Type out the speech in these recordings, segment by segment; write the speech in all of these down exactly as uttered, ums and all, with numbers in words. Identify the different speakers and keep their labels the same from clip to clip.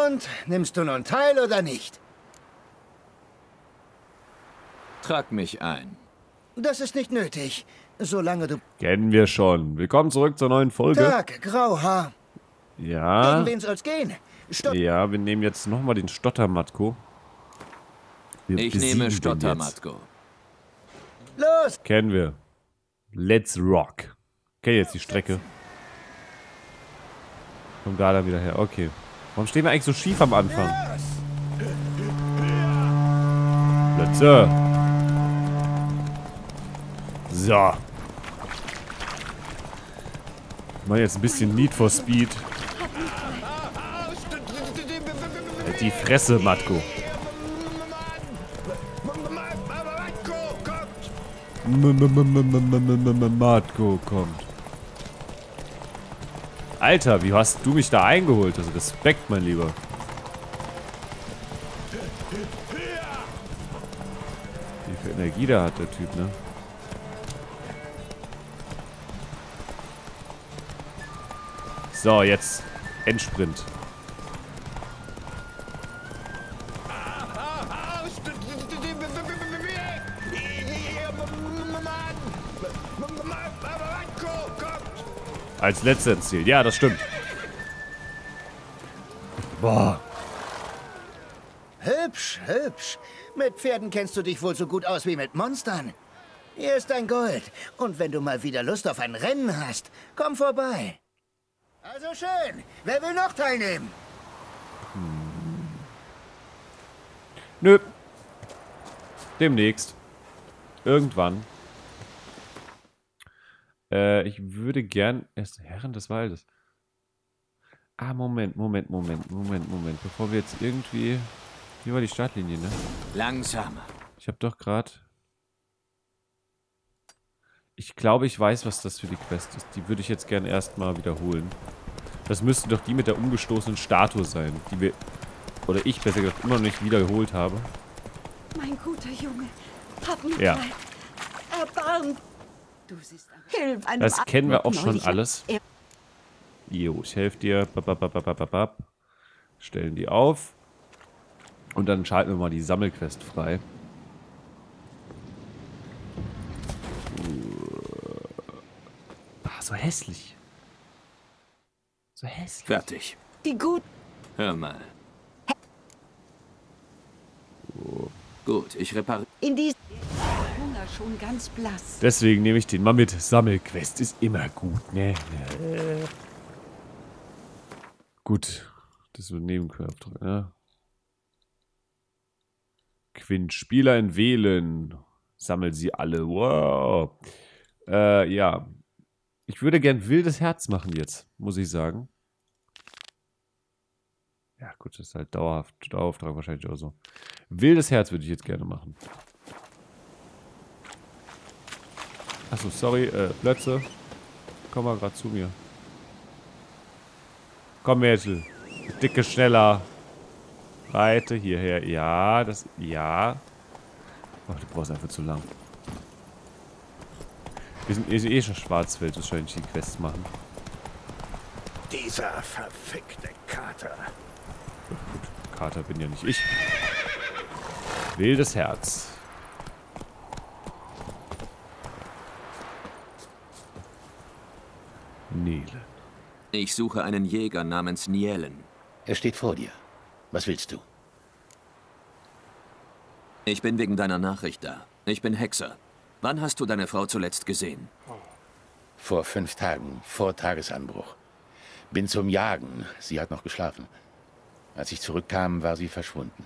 Speaker 1: Und, nimmst du nun teil oder nicht?
Speaker 2: Trag mich ein.
Speaker 1: Das ist nicht nötig, solange du...
Speaker 3: Kennen wir schon. Willkommen zurück zur neuen Folge.
Speaker 1: Tag, Grauhaar.
Speaker 3: Ja.
Speaker 1: Gegen wen soll's gehen? Stott
Speaker 3: Ja, wir nehmen jetzt nochmal den Stottermatko. Wir
Speaker 2: Ich
Speaker 3: besiegen
Speaker 2: nehme
Speaker 3: den
Speaker 2: Stottermatko.
Speaker 1: Los!
Speaker 3: jetzt. Kennen wir. Let's rock. Okay, jetzt die Strecke. Kommt da dann wieder her. Okay. Warum stehen wir eigentlich so schief am Anfang? Plätze. So. Mal jetzt ein bisschen Need for Speed. Halt die Fresse, Matko. Matko kommt. Alter, wie hast du mich da eingeholt? Also Respekt, mein Lieber. Wie viel Energie da hat der Typ, ne? So, jetzt Endsprint. Als letzter ins Ziel. Ja, das stimmt. Boah.
Speaker 1: Hübsch, hübsch. Mit Pferden kennst du dich wohl so gut aus wie mit Monstern. Hier ist dein Gold. Und wenn du mal wieder Lust auf ein Rennen hast, komm vorbei. Also schön. Wer will noch teilnehmen?
Speaker 3: Hm. Nö. Demnächst. Irgendwann. Äh, ich würde gern... Erst Herren des Waldes. Ah, Moment, Moment, Moment, Moment, Moment. Bevor wir jetzt irgendwie... Hier war die Startlinie, ne?
Speaker 2: Langsamer.
Speaker 3: Ich habe doch gerade... Ich glaube, ich weiß, was das für die Quest ist. Die würde ich jetzt gern erstmal wiederholen. Das müsste doch die mit der umgestoßenen Statue sein, die wir... Oder ich, besser gesagt, immer noch nicht wiederholt habe.
Speaker 4: Mein guter Junge, hab mich
Speaker 3: Ja.
Speaker 4: leid. Erbarm. Du siehst Hilf einem
Speaker 3: Das kennen wir auch schon
Speaker 4: neulich-
Speaker 3: alles. Jo, ich helfe dir. Babababababab. Stellen die auf. Und dann schalten wir mal die Sammelquest frei. Ah, so hässlich. So hässlich.
Speaker 2: Fertig.
Speaker 4: Die gut.
Speaker 2: Hör mal. Gut, ich repariere.
Speaker 4: In die Hunger schon ganz blass.
Speaker 3: Deswegen nehme ich den mal mit. Sammelquest ist immer gut, ne? Ja. Gut. Das wird Nebenquest, ne? Quint, Spieler entwählen. Sammel sie alle. Wow. Äh, ja. Ich würde gern wildes Herz machen jetzt, muss ich sagen. Ja, gut, das ist halt dauerhaft, Dauerauftrag wahrscheinlich oder so. Wildes Herz würde ich jetzt gerne machen. Achso, sorry, äh, Plötze. Komm mal gerade zu mir. Komm, Mädel. Dicke, schneller. Reite hierher. Ja, das, ja. Ach, du brauchst einfach zu lang. Wir sind eh, eh schon Schwarzwald, wahrscheinlich die Quests machen.
Speaker 1: Dieser verfickte Kater.
Speaker 3: Gut, Kater bin ja nicht ich. Wildes Herz. Nele.
Speaker 2: Ich suche einen Jäger namens Nielen.
Speaker 5: Er steht vor dir. Was willst du?
Speaker 2: Ich bin wegen deiner Nachricht da. Ich bin Hexer. Wann hast du deine Frau zuletzt gesehen?
Speaker 5: Vor fünf Tagen, vor Tagesanbruch. Bin zum Jagen. Sie hat noch geschlafen. Als ich zurückkam, war sie verschwunden.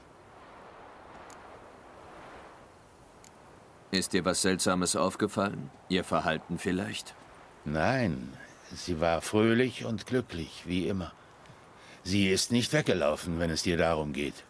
Speaker 2: Ist dir was Seltsames aufgefallen? Ihr Verhalten vielleicht?
Speaker 5: Nein, sie war fröhlich und glücklich, wie immer. Sie ist nicht weggelaufen, wenn es dir darum geht.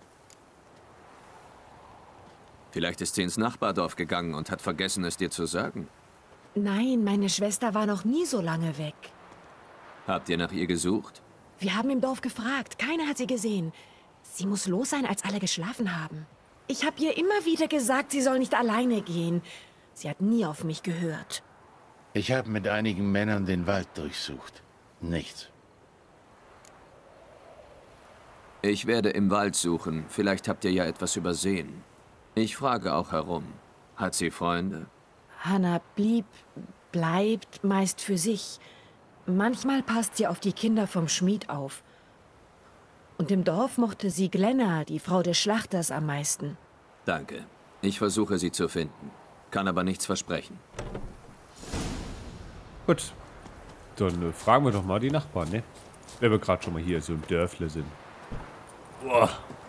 Speaker 2: Vielleicht ist sie ins Nachbardorf gegangen und hat vergessen, es dir zu sagen.
Speaker 4: Nein, meine Schwester war noch nie so lange weg.
Speaker 2: Habt ihr nach ihr gesucht?
Speaker 4: Wir haben im Dorf gefragt. Keiner hat sie gesehen. Sie muss los sein, als alle geschlafen haben. Ich habe ihr immer wieder gesagt, sie soll nicht alleine gehen. Sie hat nie auf mich gehört.
Speaker 5: Ich habe mit einigen Männern den Wald durchsucht. Nichts.
Speaker 2: Ich werde im Wald suchen. Vielleicht habt ihr ja etwas übersehen. Ich frage auch herum. Hat sie Freunde?
Speaker 4: Hannah blieb, bleibt meist für sich. Manchmal passt sie auf die Kinder vom Schmied auf. Und im Dorf mochte sie Glenna, die Frau des Schlachters, am meisten.
Speaker 2: Danke. Ich versuche sie zu finden. Kann aber nichts versprechen.
Speaker 3: Gut. Dann äh, fragen wir doch mal die Nachbarn, ne? Wenn wir gerade schon mal hier so im Dörfle sind. Boah.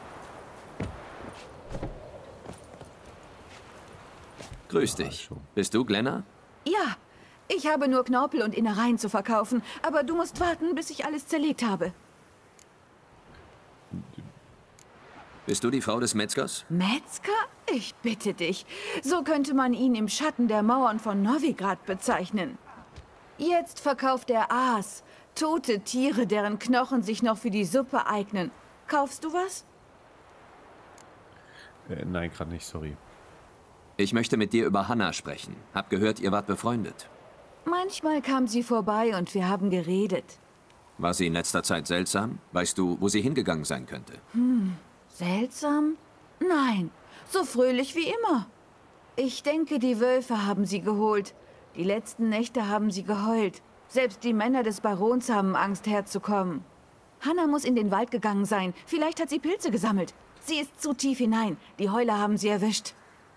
Speaker 2: Grüß dich. Bist du Glenna?
Speaker 6: Ja, ich habe nur Knorpel und Innereien zu verkaufen, aber du musst warten, bis ich alles zerlegt habe.
Speaker 2: Bist du die Frau des Metzgers?
Speaker 6: Metzger? Ich bitte dich. So könnte man ihn im Schatten der Mauern von Novigrad bezeichnen. Jetzt verkauft er Aas, tote Tiere, deren Knochen sich noch für die Suppe eignen. Kaufst du was?
Speaker 3: Äh, nein, gerade nicht, sorry.
Speaker 2: Ich möchte mit dir über Hannah sprechen. Hab gehört, ihr wart befreundet.
Speaker 6: Manchmal kam sie vorbei und wir haben geredet.
Speaker 2: War sie in letzter Zeit seltsam? Weißt du, wo sie hingegangen sein könnte?
Speaker 6: Hm, seltsam? Nein, so fröhlich wie immer. Ich denke, die Wölfe haben sie geholt. Die letzten Nächte haben sie geheult. Selbst die Männer des Barons haben Angst, herzukommen. Hannah muss in den Wald gegangen sein. Vielleicht hat sie Pilze gesammelt. Sie ist zu tief hinein. Die Heuler haben sie erwischt.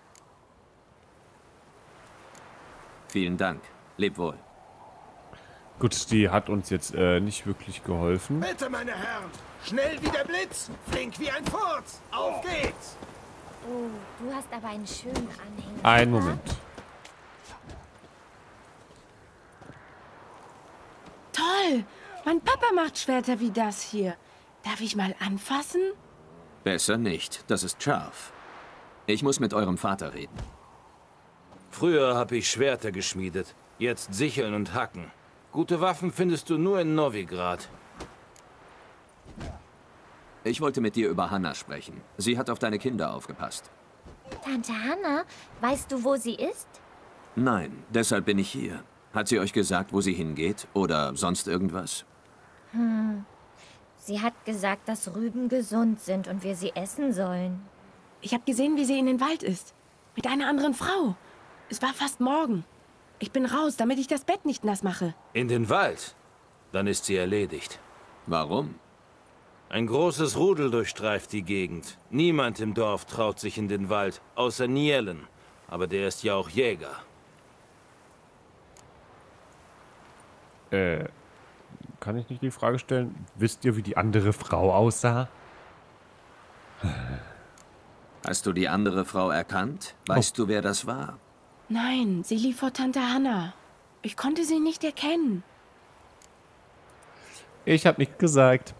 Speaker 2: Vielen Dank. Leb wohl.
Speaker 3: Gut, die hat uns jetzt äh, nicht wirklich geholfen.
Speaker 7: Bitte, meine Herren. Schnell wie der Blitz. Flink wie ein Furz. Auf geht's.
Speaker 8: Oh, du hast aber einen schönen Anhänger.
Speaker 3: Einen Moment.
Speaker 4: Toll! Mein Papa macht Schwerter wie das hier. Darf ich mal anfassen?
Speaker 2: Besser nicht. Das ist scharf. Ich muss mit eurem Vater reden.
Speaker 9: Früher habe ich Schwerter geschmiedet. Jetzt Sicheln und Hacken. Gute Waffen findest du nur in Novigrad.
Speaker 2: Ich wollte mit dir über Hannah sprechen. Sie hat auf deine Kinder aufgepasst.
Speaker 8: Tante Hannah, weißt du, wo sie ist?
Speaker 2: Nein, deshalb bin ich hier. Hat sie euch gesagt, wo sie hingeht? Oder sonst irgendwas?
Speaker 8: Hm. Sie hat gesagt, dass Rüben gesund sind und wir sie essen sollen.
Speaker 4: Ich habe gesehen, wie sie in den Wald ist. Mit einer anderen Frau. Es war fast morgen. Ich bin raus, damit ich das Bett nicht nass mache.
Speaker 9: In den Wald? Dann ist sie erledigt.
Speaker 2: Warum?
Speaker 9: Ein großes Rudel durchstreift die Gegend. Niemand im Dorf traut sich in den Wald, außer Nielen. Aber der ist ja auch Jäger.
Speaker 3: Äh, kann ich nicht die Frage stellen? Wisst ihr, wie die andere Frau aussah?
Speaker 2: Hast du die andere Frau erkannt? Weißt oh. du, wer das war?
Speaker 4: Nein, sie lief vor Tante Hannah. Ich konnte sie nicht erkennen.
Speaker 3: Ich habe nichts gesagt.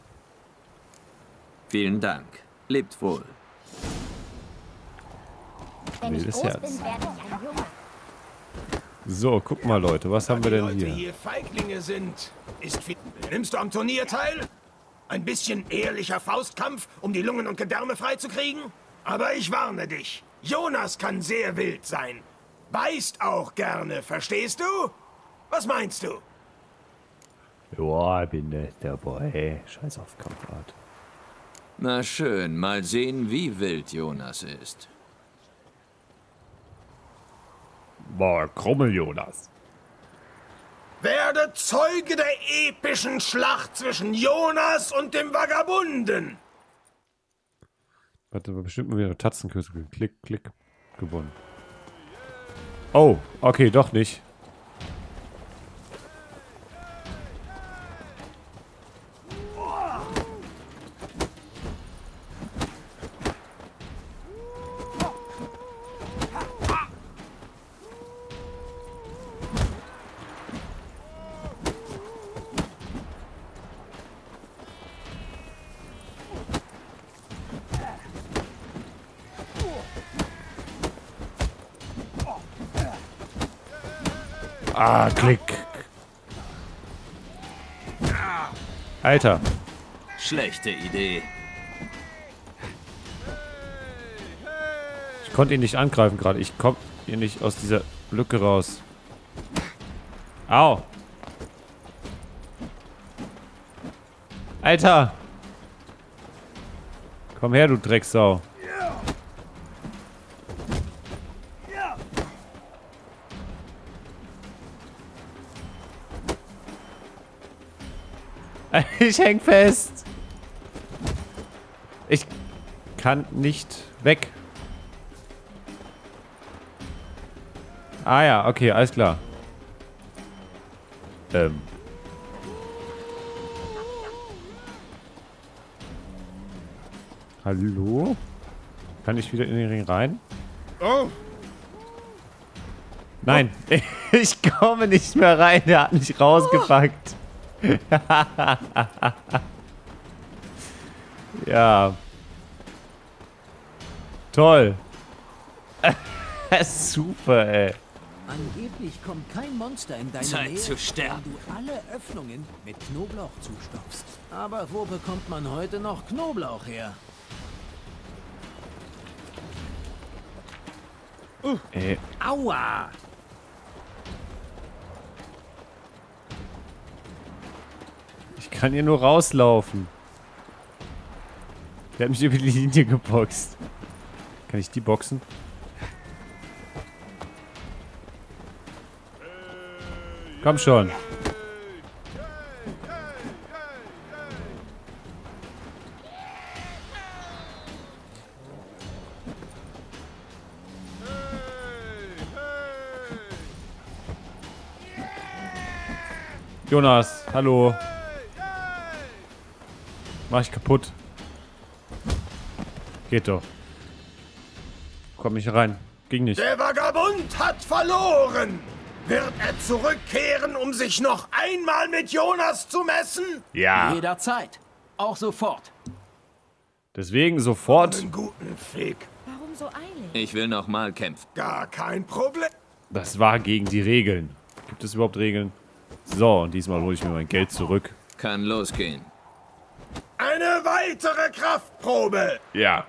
Speaker 2: Vielen Dank. Lebt wohl.
Speaker 8: Wenn ich groß bin, werde ich ein Junge.
Speaker 3: So, guck mal, Leute, was haben wir denn hier?
Speaker 7: Die hier Feiglinge sind. Ist viel. Nimmst du am Turnier teil? Ein bisschen ehrlicher Faustkampf, um die Lungen und Gedärme freizukriegen? Aber ich warne dich. Jonas kann sehr wild sein. Beißt auch gerne, verstehst du? Was meinst du?
Speaker 3: Ja, ich bin nicht dabei. Scheiß auf Kampfart.
Speaker 2: Na schön, mal sehen, wie wild Jonas ist.
Speaker 3: Boah, Krummel Jonas.
Speaker 7: Werde Zeuge der epischen Schlacht zwischen Jonas und dem Vagabunden.
Speaker 3: Warte, bestimmt mal wieder Tatzenkürzel. Klick, klick. Gewonnen. Oh, okay, doch nicht. Ah, klick. Alter.
Speaker 2: Schlechte Idee.
Speaker 3: Ich konnte ihn nicht angreifen gerade. Ich komme hier nicht aus dieser Lücke raus. Au. Alter. Komm her, du Drecksau. Ich häng fest. Ich kann nicht weg. Ah ja, okay, alles klar. Ähm. Hallo? Kann ich wieder in den Ring rein?
Speaker 7: Oh.
Speaker 3: Nein, ich komme nicht mehr rein. Der hat mich rausgepackt. Ja. Toll. Super, ey.
Speaker 10: Angeblich kommt kein Monster in deine
Speaker 2: Zeit
Speaker 10: Nähe,
Speaker 2: zu sterben.
Speaker 10: wenn du alle Öffnungen mit Knoblauch zustopfst. Aber wo bekommt man heute noch Knoblauch her?
Speaker 3: Uh. Ey.
Speaker 10: Aua!
Speaker 3: Ich kann hier nur rauslaufen. Der hat mich über die Linie geboxt. Kann ich die boxen? Komm schon. Jonas, hallo. Mach ich kaputt. Geht doch. Komm nicht rein. Ging nicht.
Speaker 7: Der Vagabund hat verloren. Wird er zurückkehren, um sich noch einmal mit Jonas zu messen?
Speaker 3: Ja.
Speaker 10: Jederzeit. Auch sofort.
Speaker 3: Deswegen sofort.
Speaker 7: Einen guten Fick.
Speaker 8: Warum so eilig?
Speaker 2: Ich will noch mal kämpfen.
Speaker 7: Gar kein Problem.
Speaker 3: Das war gegen die Regeln. Gibt es überhaupt Regeln? So, und diesmal hole ich mir mein Geld zurück.
Speaker 2: Kann losgehen.
Speaker 7: Eine weitere Kraftprobe.
Speaker 3: Ja.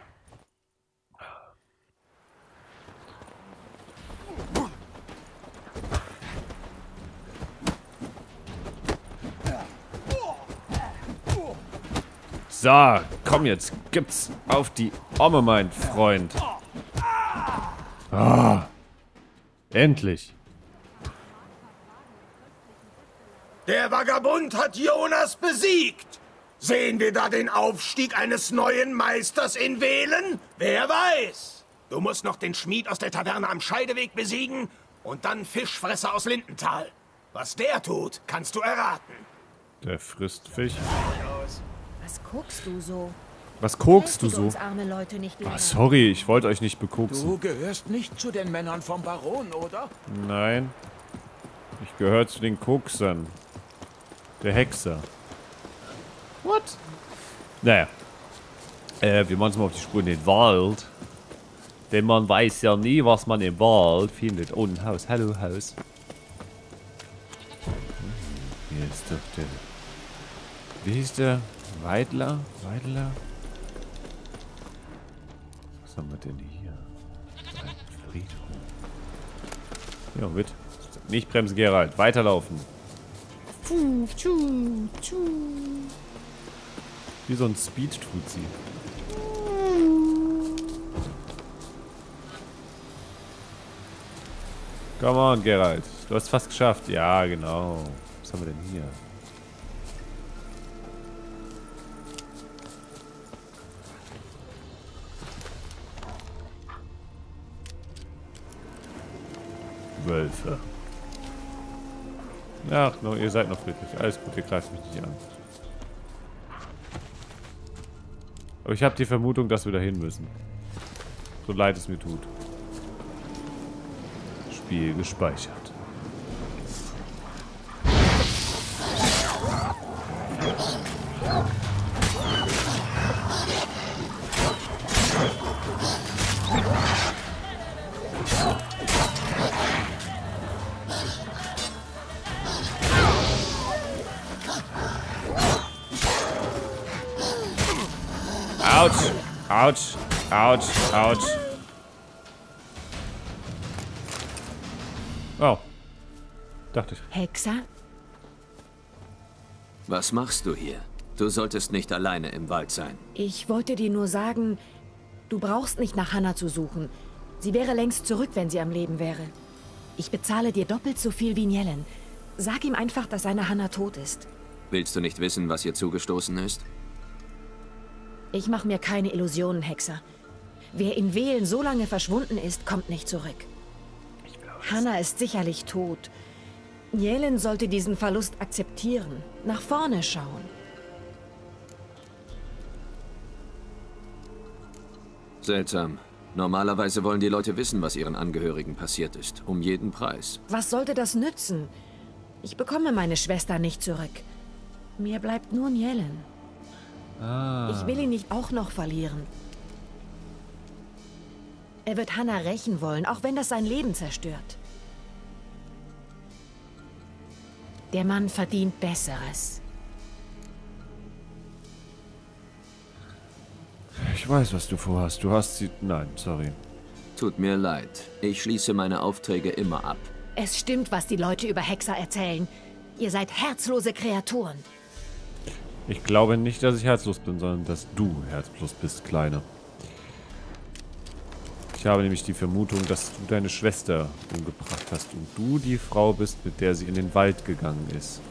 Speaker 3: So, komm jetzt. Gibt's auf die Omme, mein Freund. Ah, endlich.
Speaker 7: Der Vagabund hat Jonas besiegt. Sehen wir da den Aufstieg eines neuen Meisters in Wählen? Wer weiß. Du musst noch den Schmied aus der Taverne am Scheideweg besiegen und dann Fischfresser aus Lindenthal. Was der tut, kannst du erraten.
Speaker 3: Der frisst Fisch.
Speaker 8: Was guckst du so?
Speaker 3: Was guckst du
Speaker 8: Belästige
Speaker 3: so?
Speaker 8: uns arme Leute nicht länger.
Speaker 3: Ah, sorry, ich wollte euch nicht bekoksen.
Speaker 10: Du gehörst nicht zu den Männern vom Baron, oder?
Speaker 3: Nein. Ich gehöre zu den Koksern. Der Hexer. What? Naja. Äh, wir machen uns mal auf die Spur in den Wald. Denn man weiß ja nie, was man im Wald findet. Oh, ein Haus. Hallo, Haus. Hier ist doch der... Wie hieß der? Weidler? Weidler? Was haben wir denn hier? Ein Friedhof. Ja, mit. Nicht bremsen, Gerald. Weiterlaufen. Wie so ein Speed tut sie. Come on, Gerald. Du hast fast geschafft. Ja, genau. Was haben wir denn hier? Wölfe. Ach, no, ihr seid noch friedlich. Alles gut, ihr greift mich nicht an. Aber ich habe die Vermutung, dass wir dahin müssen. So leid es mir tut. Spiel gespeichert. Autsch, Autsch, Autsch, Autsch. Oh. Dachte ich.
Speaker 4: Hexer?
Speaker 2: Was machst du hier? Du solltest nicht alleine im Wald sein.
Speaker 4: Ich wollte dir nur sagen, du brauchst nicht nach Hannah zu suchen. Sie wäre längst zurück, wenn sie am Leben wäre. Ich bezahle dir doppelt so viel wie Nielen. Sag ihm einfach, dass seine Hannah tot ist.
Speaker 2: Willst du nicht wissen, was ihr zugestoßen ist?
Speaker 4: Ich mache mir keine Illusionen, Hexer. Wer in Velen so lange verschwunden ist, kommt nicht zurück. Hannah ist sicherlich tot. Nielen sollte diesen Verlust akzeptieren. Nach vorne schauen.
Speaker 2: Seltsam. Normalerweise wollen die Leute wissen, was ihren Angehörigen passiert ist. Um jeden Preis.
Speaker 4: Was sollte das nützen? Ich bekomme meine Schwester nicht zurück. Mir bleibt nur Nielen.
Speaker 3: Ah.
Speaker 4: Ich will ihn nicht auch noch verlieren. Er wird Hannah rächen wollen, auch wenn das sein Leben zerstört. Der Mann verdient Besseres.
Speaker 3: Ich weiß, was du vorhast. Du hast sie... Nein, sorry.
Speaker 2: Tut mir leid. Ich schließe meine Aufträge immer ab.
Speaker 4: Es stimmt, was die Leute über Hexer erzählen. Ihr seid herzlose Kreaturen.
Speaker 3: Ich glaube nicht, dass ich herzlos bin, sondern dass du herzlos bist, Kleine. Ich habe nämlich die Vermutung, dass du deine Schwester umgebracht hast und du die Frau bist, mit der sie in den Wald gegangen ist.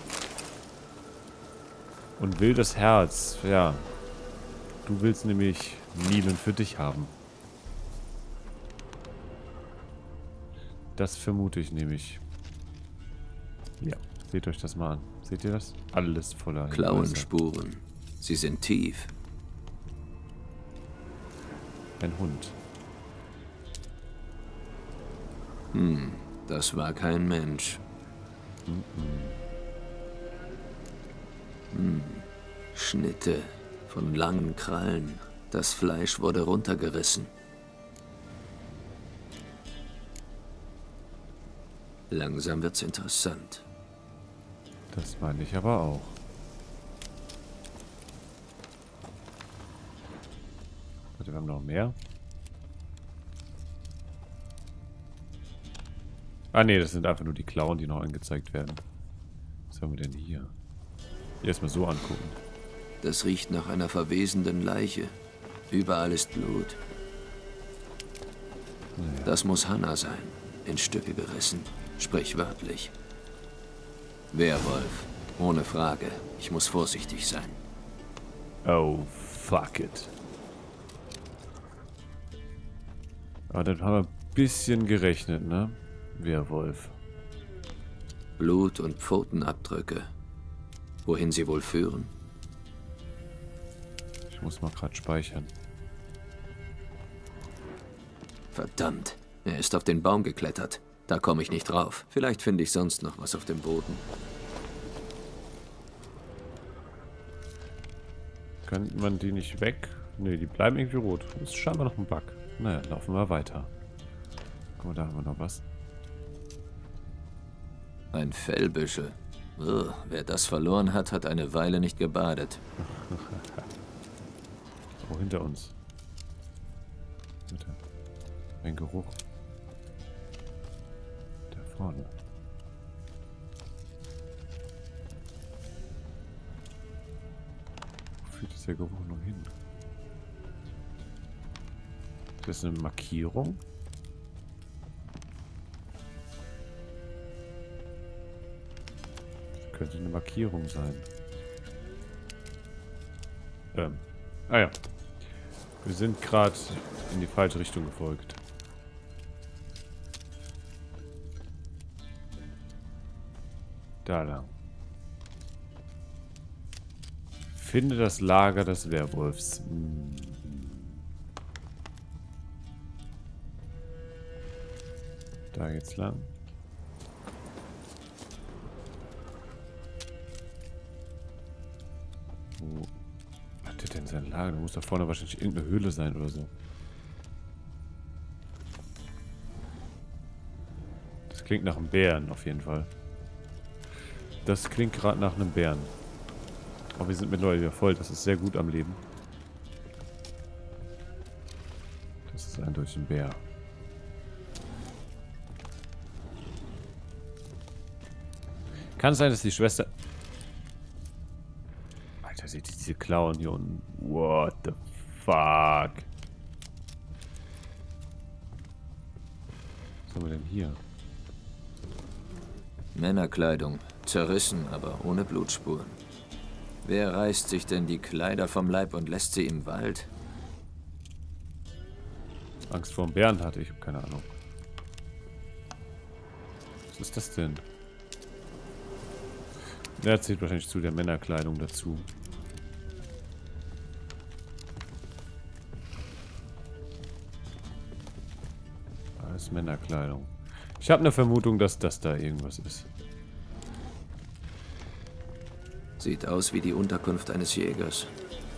Speaker 3: Und wildes Herz, ja. Du willst nämlich Nielen für dich haben. Das vermute ich nämlich. Ja, seht euch das mal an. Seht ihr das? Alles voller Hinweise.
Speaker 2: Klauenspuren. Sie sind tief.
Speaker 3: Ein Hund.
Speaker 2: Hm, das war kein Mensch. Hm, Schnitte von langen Krallen. Das Fleisch wurde runtergerissen. Langsam wird's interessant.
Speaker 3: Das meine ich aber auch. Warte, wir haben noch mehr. Ah ne, das sind einfach nur die Klauen, die noch angezeigt werden. Was haben wir denn hier? Erstmal so angucken.
Speaker 2: Das riecht nach einer verwesenden Leiche. Überall ist Blut.
Speaker 3: Naja.
Speaker 2: Das muss Hannah sein. In Stücke gerissen. Sprichwörtlich. Werwolf. Ohne Frage. Ich muss vorsichtig sein.
Speaker 3: Oh, fuck it. Aber dann haben wir ein bisschen gerechnet, ne? Werwolf.
Speaker 2: Blut und Pfotenabdrücke. Wohin sie wohl führen?
Speaker 3: Ich muss mal gerade speichern.
Speaker 2: Verdammt. Er ist auf den Baum geklettert. Da komme ich nicht drauf. Vielleicht finde ich sonst noch was auf dem Boden.
Speaker 3: Könnte man die nicht weg? Ne, die bleiben irgendwie rot. Das ist scheinbar noch ein Bug. Naja, laufen wir weiter. Guck mal, da haben wir noch was.
Speaker 2: Ein Fellbüschel. Ugh, wer das verloren hat, hat eine Weile nicht gebadet.
Speaker 3: Oh, hinter uns. Bitte. Ein Geruch. Da vorne. Wo führt jetzt der Geruch noch hin? Ist das eine Markierung? Das könnte eine Markierung sein. Ähm. Ah ja. Wir sind gerade in die falsche Richtung gefolgt. Da lang. Finde das Lager des Werwolfs. Hm. Da geht's lang. Wo hat der denn sein Lager? Da muss da vorne wahrscheinlich irgendeine Höhle sein oder so. Das klingt nach einem Bären auf jeden Fall. Das klingt gerade nach einem Bären. Aber wir sind mittlerweile wieder voll. Das ist sehr gut am Leben. Das ist eindeutig ein Bär. Kann es sein, dass die Schwester... Alter, Alter, seht ihr diese Klauen hier unten? What the fuck? Was haben wir denn hier?
Speaker 2: Männerkleidung. Zerrissen, aber ohne Blutspuren. Wer reißt sich denn die Kleider vom Leib und lässt sie im Wald?
Speaker 3: Angst vor dem Bären hatte ich, habe keine Ahnung. Was ist das denn? Der zählt wahrscheinlich zu der Männerkleidung dazu. Alles Männerkleidung. Ich habe eine Vermutung, dass das da irgendwas ist.
Speaker 2: Sieht aus wie die Unterkunft eines Jägers.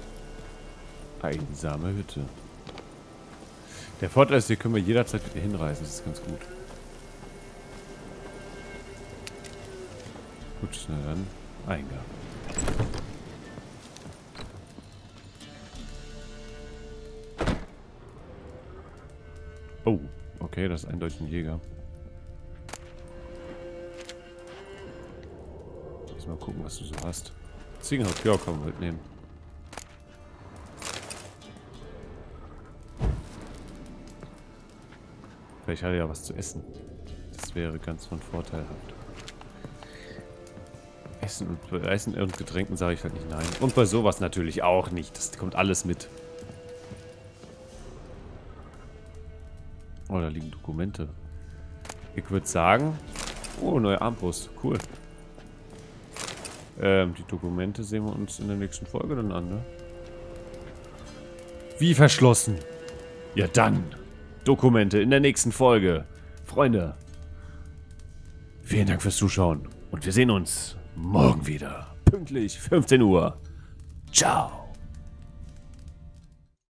Speaker 3: Einsame Hütte. Der Vorteil ist, hier können wir jederzeit wieder hinreisen. Das ist ganz gut. Gut, na dann. Eingang. Oh, okay, das ist eindeutig ein Jäger. Mal gucken, was du so hast. Ziegenhaut, ja, komm, mitnehmen. Vielleicht hat er ja was zu essen. Das wäre ganz von vorteilhaft. Essen und, bei Essen und Getränken sage ich halt nicht nein. Und bei sowas natürlich auch nicht. Das kommt alles mit. Oh, da liegen Dokumente. Ich würde sagen... Oh, neue Armbrust. Cool. Ähm, die Dokumente sehen wir uns in der nächsten Folge dann an, ne? Wie verschlossen? Ja dann. Dokumente in der nächsten Folge. Freunde. Vielen Dank fürs Zuschauen. Und wir sehen uns morgen wieder. Pünktlich fünfzehn Uhr. Ciao.